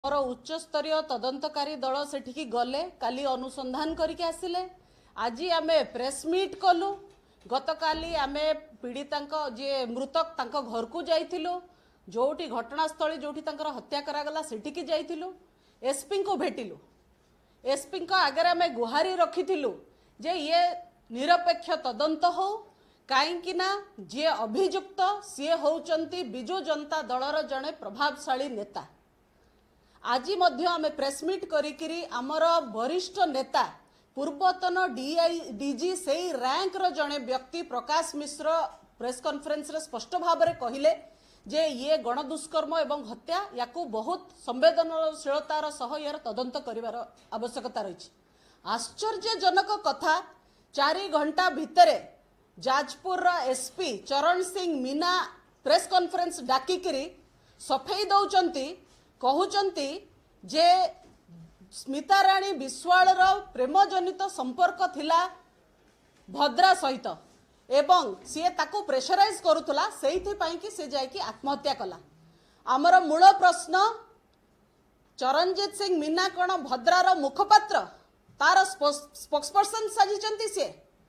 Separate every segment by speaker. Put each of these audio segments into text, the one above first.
Speaker 1: और उच्च स्तरीय तदंतकारी दल सेठिकी गले काली अनुसंधान करके आसिले। आज आम प्रेस मीट कलु। गतकाली आम पीड़िता जे मृतक तांको घर को जाइथिलु, जोटी घटनास्थली जोटी तांकर हत्या करागला सेठिकी जाइथिलु। एसपी को भेटिलु। एसपी आगे आम गुहारी रखिथिलु जे ये निरपेक्ष तदंत हो, कहीं जे अभियुक्त सी होउचंती बिजु जनता दलर जड़े प्रभावशाली नेता। आज आम प्रेस मीट करी आमर वरिष्ठ नेता पूर्वतन डीजी से रैंक जड़े व्यक्ति प्रकाश मिश्र प्रेस कॉन्फ्रेंस रे स्पष्ट भाव में कहले जे ये गणदुष्कर्म एवं हत्या या बहुत संवेदनशीलतार सह यार तदंत करिवार आवश्यकता रही। आश्चर्यजनक कथा 4 घंटा भितर Jajpur SP Charan Singh Meena press conference डाकिकी सफेई दौरान कहउचंती जे स्मिता राणी विश्वाल प्रेम जनित संपर्क थिला भद्रा सहित एवं सी ताकू प्रेशराइज करुला से सी जाकि आत्महत्या कला। आमर मूल प्रश्न चरणजीत सिंह मीना कौन भद्रार मुखपात्र तार स्पोक्सपर्सन साजिचंती सी।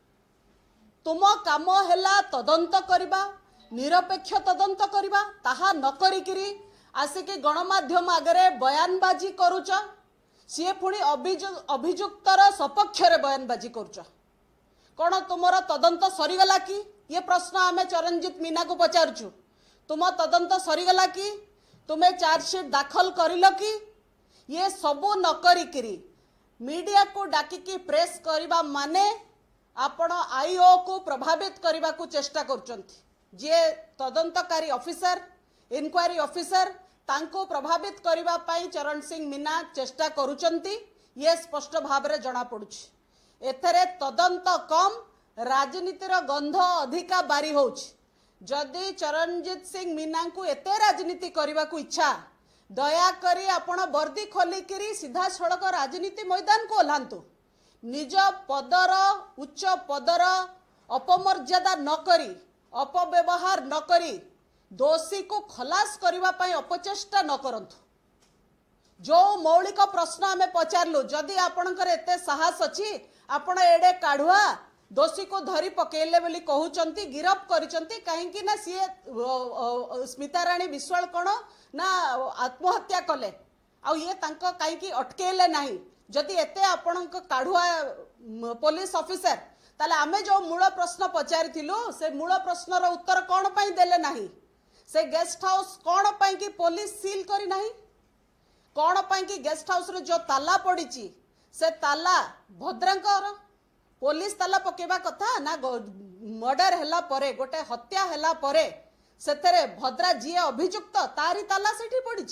Speaker 1: तुम काम है तदंत करबा, निरपेक्ष तदंत करबा, ताहा न करिकिरी आसिकी गणमाध्यम आगे बयानबाजी करुच। सी पुणी अभियुक्तर सपक्ष बयानबाजी करुच। कौन तुमर तदंत सरीगला कि? ये प्रश्न आमे चरणजीत मीना को पचारुचु। तुम तदंत सरीगला कि? तुम्हें चार्जसीट दाखल करिल कि? ये सबू न करिकिरी मीडिया को डाकिकी प्रेस करबा माने आपण आईओ को प्रभावित करबा को चेष्टा करचंती। जे तदंतकारी ऑफिसर इनक्वारी ऑफिसर तांको प्रभावित करबा पाई चरण सिंह मीना चेष्टा करुचंती। ये स्पष्ट भाव में जना पड़ुछि। एथरे तदंत कम, राजनीतिर गंध अधिका बारी होछि। जदि चरणजीत सिंह मीना को एते राजनीति करबा को इच्छा, दया करी आपण वर्दी खोलिकिरी सीधा सड़क राजनीति मैदान को ओह्लांतु। निज पदर उच्च पदर अपमर्यादा न करी, अपव्यवहार न करी दोषी को खलास करबा पाई अपचेष्टा न करंतु। जो मौलिक प्रश्न आमे पचारलु, जदि आपणकर एते साहस अछि, आपण एडे काढुआ दोषी को धरी पकेले बोली कहउचंती, गिरफ करिचंती, काहेकि ना सी स्मिता राणी विश्वाल कोन ना आत्महत्या कले आ ये तांको काहेकि अटकेले नाही। जदि एते आपणक काढुआ पुलिस ऑफिसर ताले आमे जो मूल प्रश्न पचारिथिलु से मूल प्रश्नर उत्तर कोन पई देले नाही। से गेस्ट हाउस कौन पाई कि पुलिस सील करी नहीं? कौन पाई कि गेस्ट हाउस रे जो ताला पड़ी से ताला भद्रंकर पुलिस ताला पकेबा कथा ना? मर्डर हैला परे, गोटे हत्या हैला परे सेतरे भद्रा जी अभियुक्त तारी ताला सेठी पड़ी।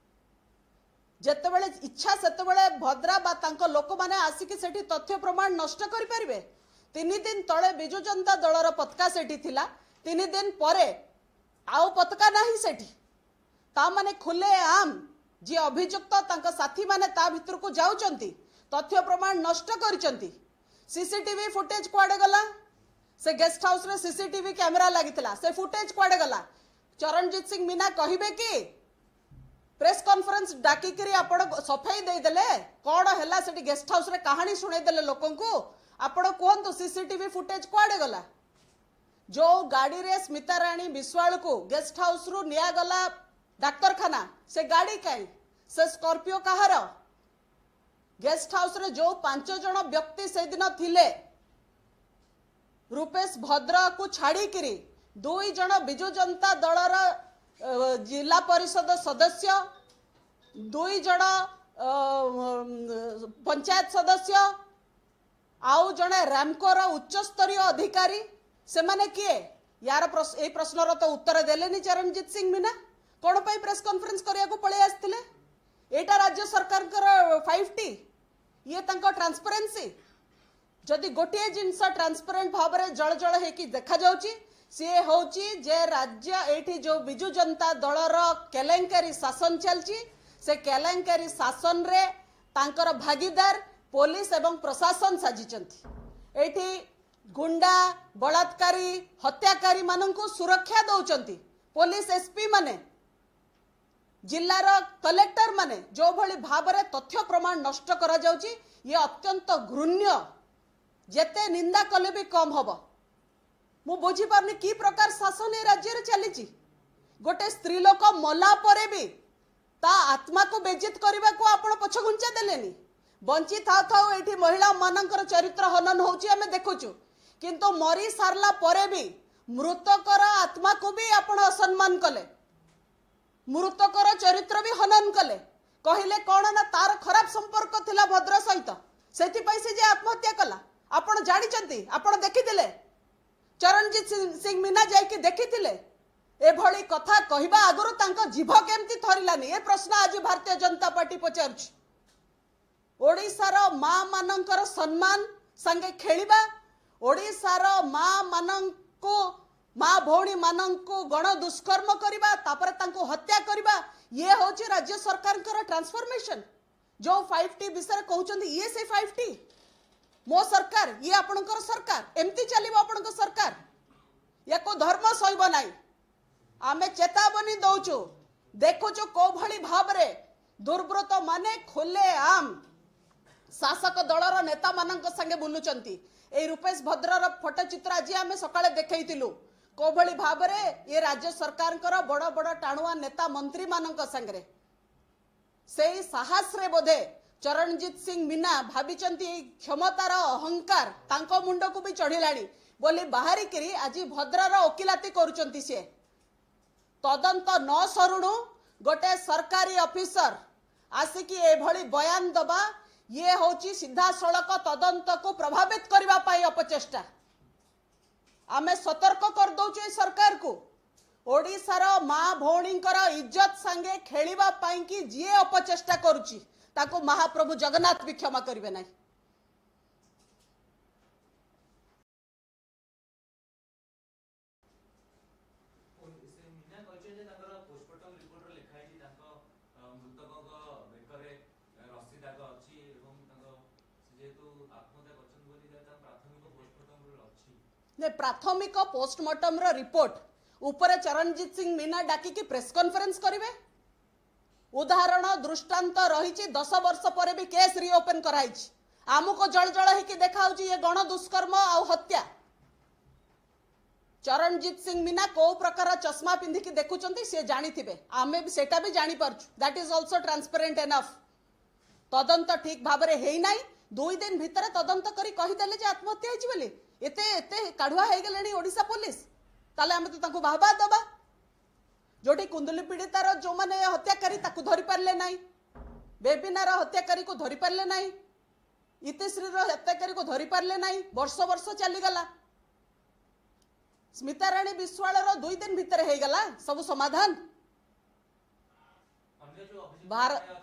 Speaker 1: जेतेबेले इच्छा सेतेबेले भद्रा बा तांको लोक माने आसिकी सेठी तथ्य प्रमाण नष्ट करि परिबे। 3 दिन तळे बिजु जनता दलर पताका सेठी थिला, 3 दिन परे आउ पताका नहीं सेठी। ता माने खुले आम जी अभियुक्त तांका साथी माने ता भितर को जाउचंती, तथ्य प्रमाण नष्ट करिचंती। सीसीटीवी फुटेज कुआडे गला? से गेस्ट हाउस रे सीसीटीवी कैमरा लागितला, से फुटेज कुआडे गला? चरणजीत सिंह मीना कहिबे कि प्रेस कॉन्फ्रेंस डाकिकरी आपण सफाई दे देले कोन हैला सेठी गेस्ट हाउस रे कहानी सुनै देले लोकन को? आपण कहंतु सीसीटीवी फुटेज कुआडे गला? जो गाड़ी रे स्मिता राणी विश्वाल को गेस्ट हाउस रु निया गला डाक्तरखाना, से गाड़ी कहीं? से स्कॉर्पियो कहार? गेस्ट हाउस रे जो 5 जन व्यक्ति से दिन थिले, रूपेश भद्रा को छाड़ी किरी 2 जन बिजु जनता दलर जिला परिषद सदस्य, 2 जन पंचायत सदस्य, आउ जने रामकोर उच्च स्तरीय अधिकारी, से माने किए? यार ए प्रश्नर तो उत्तर देलेनी चरणजीत सिंह मीना। कौन पाई प्रेस कॉन्फ्रेंस करिया को पळे आस्तिले? एटा राज्य सरकार कर 5T, ये तांको ट्रांसपेरेंसी। जदि गोटे जिनस ट्रांसपेरेंट भाव में जल जल हेकी देखा जाउची, से होची जे राज्य एठी जो बिजु जनता दलर केलेंकारी शासन चलची, से केलेंकारी शासन रे तांकर भागीदार पुलिस एवं प्रशासन साजिचंती। एठी गुंडा बलात्कारी हत्याकारी मानन को सुरक्षा दौचंती पुलिस एसपी माने। जिल्लार कलेक्टर माने जो भली भाबरे तथ्य प्रमाण नष्ट करा जाउची ये अत्यंत घृण्य जेते निंदा कले भी कम हबो मु बुझी पारनी की प्रकार शासन ए राज्य रे चलीची गोटे स्त्री लोक मला परे भी ता आत्मा को बेजित करबा को आपण पछ गुंचा देलेनी बंची था था एठी महिला मानकर चरित्र हनन होची हमें देखुचु किंतु मरी सारला परे भी मृतकर आत्मा को भी आपण असम्मान कले मृतकर चरित्र भी हनन कले कहले कौन ना तार खराब संपर्क थिला भद्र सहित सेति पई से जे आत्महत्या कला आपण जानि चंती आपण देखिथिले चरणजीत सिंह मीना जाय कि देखिथिले ए भली कथा कहिबा आगुरु तांको जीभ केमती थरिलानी ए प्रश्न आज भारतीय जनता पार्टी पचारछ ओडिसार मां मानकर सम्मान संगे खेलिबा ओडिसार मां माननको माँ भौणी मानंको गण दुष्कर्म करिबा तापर तांको हत्या करिबा ये होची राज्य सरकार ट्रांसफॉर्मेशन जो 5T विषय कहउचंदी ये से 5T मो सरकार ये आपनकर सरकार एमती चलिबो आपनकर सरकार याको धर्म सहिब नाही आमे चेतावनी दउचु देखुचु को भली भाबरे दुर्ब्रत माने खोले आम शासक दलर नेता मानक संगे बुलुचंती ए रूपेश भद्रर फोटो चित्र आज आमे सकाळे देखैतिलु को भली भाबरे ये राज्य सरकार बड़ बड़ टाणुआ नेता मंत्री मानक संगे से साहस रे बोधे चरणजीत सिंह मीना भाविचंती क्षमतार अहंकार तांको मुंड को भी चढ़िलानी बोली बाहरी करी आज भद्रर ओकिलाती करुचंती से तदंत न सरुणु गोटे सरकारी ऑफिसर आसिकी ए भली बयान दबा ये होची सीधा सड़क तदंत को प्रभावित करबा पाई अपचेष्टा आमे सतर्क कर दउचे सरकार को ओडिसार मां भौणींकर इज्जत संगे खेलिबा पाई कि जे अपचेष्टा करूची ताको महाप्रभु जगन्नाथ भी क्षमा करिवे नाही ने प्राथमिक पोस्टमार्टम रो रिपोर्ट ऊपर चरणजीत सिंह मीना डाकी की प्रेस कॉन्फ्रेंस करिवे उदाहरण दृष्टांत रही 10 वर्ष पर भी केस रिओपन कराई आमुको जल जल होगी देखा ये गण दुष्कर्म आ हत्या चरणजीत सिंह मीना को प्रकार चश्मा पिंधिकी देखुचंती से जानी थिबे आमे भी सेटा भी जानी पारछु that is also transparent enough तदंत ठीक भाव में है ना 2 दिन भितर तदंत करी कहि देले जे आत्महत्या होइछि बोली एते एते काढुआ हे गेलेनी ओडिसा पुलिस ताले हम तो तांको बाहबा दबा जोटी कुंदली पीड़ितार जो माने हत्याकारी ताकू धरि पारले नाही बेबिनार हत्याकारी को धरि पारले नाही इतिश्रीर हत्याकारी को धरि पारले नाही वर्ष वर्ष चली गला स्मिता राणी विश्वाल 2 दिन भितर हे गला सब समाधान भारत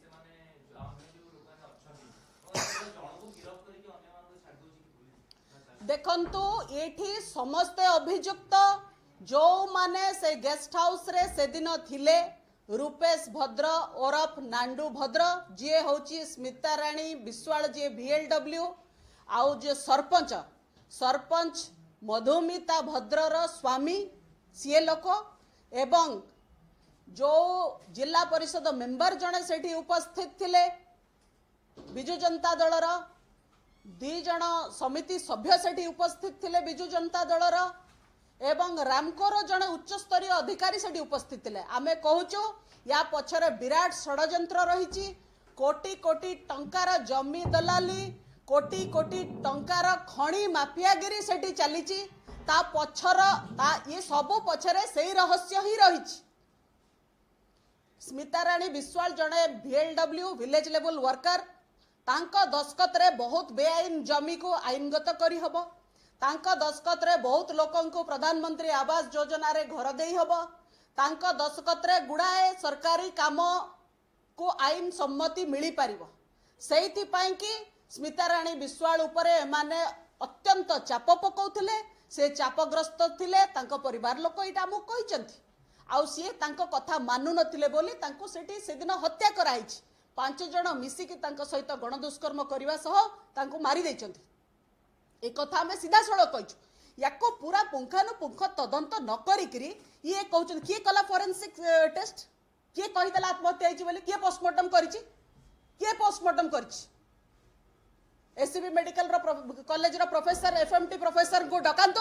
Speaker 1: देखंतु एठी समस्त अभियुक्त जो माने से गेस्ट हाउस रे से दिन थिले रूपेश भद्र ओरफ नांडू भद्र जे होची स्मिता राणी विश्वाल जे VLW आउ जे सरपंच सरपंच मधुमिता भद्रर स्वामी सीए लोक एवं जो जिला परिषद मेंबर जने सेठी उपस्थित थिले बिजु जनता दलर 2 जन समिति सभ्य सेठी उपस्थित थिले बिजु जनता दलर एवं रामकोर जने उच्च स्तरीय अधिकारी सेठी उपस्थित थिले आमे कहूचु या पछरे विराट षडयंत्र रहिछि कोटी कोटी टंकार जमी दलाली कोटी कोटी टंकार खणी माफियागिरी सेठी चलीछि ता पछर ता ये सब पछरे सेही रहस्य ही रहिछि स्मिता राणी विश्वाल जने VLW विलेज लेवल वर्कर तांका दस्खत रे बहुत बेआईन जमी को आईनगत करी हबो तांका दस्खत रे बहुत लोकन को प्रधानमंत्री आवास योजना रे घर देई हबो तांका दस्खत रे गुड़ाए सरकारी काम को आईन सम्मति मिली पारिबो सेहिति पई कि स्मिता राणी विश्वाल उपरे माने अत्यंत चाप पकाउथिले से चापग्रस्त थिले तांका परिवार लोक इटा हमु कहिचंती आउ सी तांको कथा मानु नथिले बोली तांको सेठी सेदिन हत्या कराइछि 5 जन मिसिकी तांको सहित गण दुष्कर्म करबा सह तांको मारी दैचंती ए कथा हमें सीधा सड़क कहिछु याको पूरा पुंखानुपुंख तदंत न करिकरी ये कहउछन किए कला फोरेंसिक टेस्ट किए कहीदेला आत्महत्या होइछि बोली किए पोस्टमार्टम करिछि किए पोस्टमार्टम करिछि एससीबी मेडिकल कॉलेज रो प्रोफेसर एफएमटी प्रोफेसर को डकांतो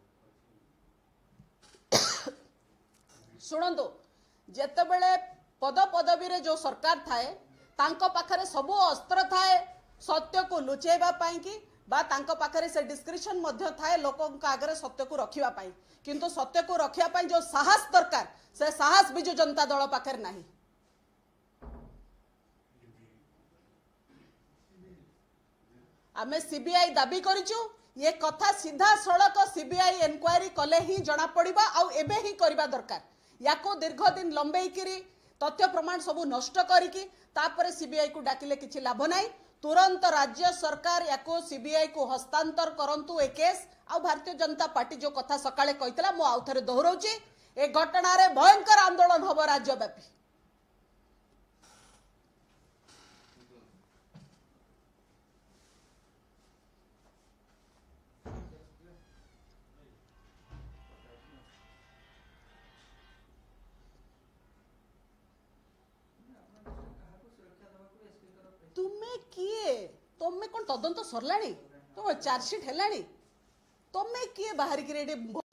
Speaker 1: शुणु जेतेबेले पद पदवी रे जो सरकार थाए तांको पाखरे सबु अस्त्र थाए सत्य को लुचेबा पाई कि बा तांको पाखरे से डिस्क्रिप्शन मध्य थाए लोकों आगे सत्य को रखिबा पाई किंतु सत्य को रखिया पाई जो साहस दरकार से साहस बिजु जनता दल पाखरे नाही। आमे सीबीआई दाबी करिछु ये कथा सीधा सड़क सीबीआई एनक्वायरी कले ही जना पड़िबा आउ एबे ही करिबा दरकार याको दीर्घ दिन लंबेई किरी तथ्य प्रमाण सबू नष्ट करिकी तापर सीबीआई को डाकिले किछि लाभ नाही तुरंत राज्य सरकार याको सीबीआई को हस्तांतर करंतु ए केस आ भारतीय जनता पार्टी जो कथा सकाळे कहितला मो आउ थरे दोहराउची ए घटना रे भयंकर आंदोलन हबो राज्यव्यापी। तुम्हें किए तुम्हें कौन तदंत सरलाणी तुम चार्जसीट है तुम्हें किए बाहर